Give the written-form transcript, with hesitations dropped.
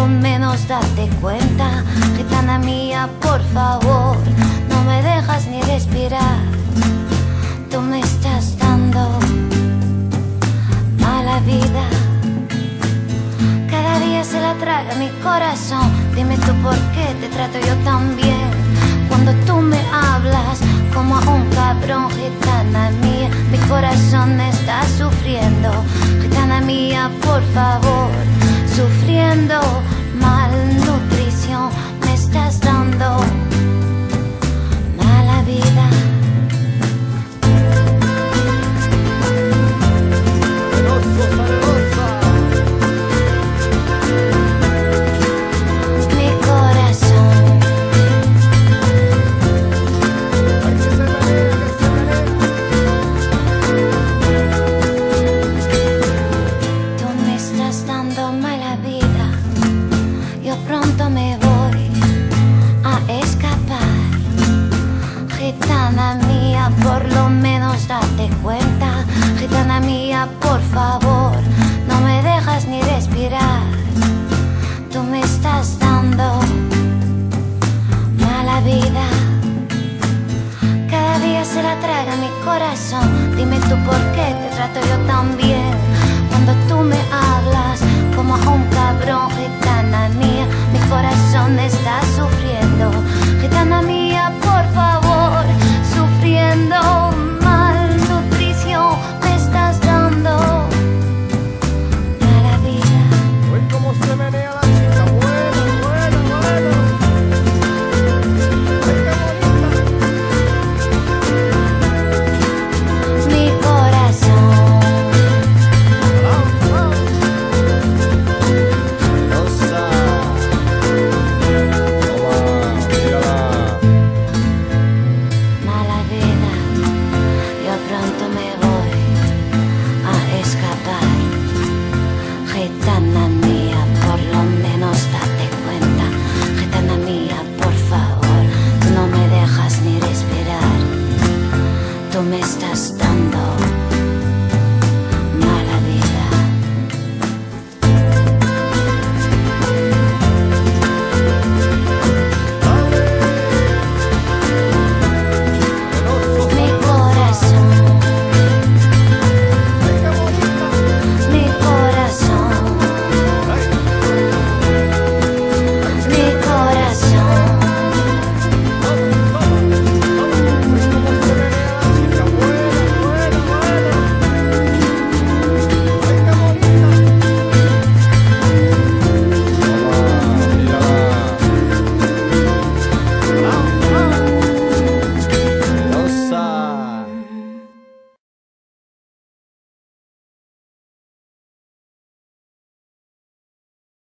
menos date cuenta. Gitana mía, por favor, no me dejas ni respirar. Tú me estás dando mala vida. Cada día se la traga mi corazón. Dime tú por qué te trato yo tan bien. Cuando tú me hablas como a un cabrón, gitana mía, mi corazón está sufriendo. Gitana mía, por favor, sufriendo malnutrición, me estás dando mala vida. Gitana mía, por lo menos date cuenta. Gitana mía, por favor, no me dejas ni respirar. Tú me estás dando mala vida. Cada día se la traga mi corazón. Dime tú por qué te trato yo tan